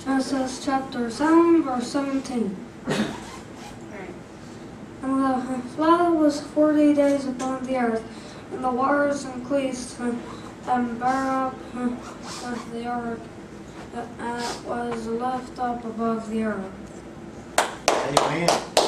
Genesis chapter 7, verse 17. And the flood was 40 days upon the earth, and the waters increased and bare up with the ark, and it was left up above the earth. Amen.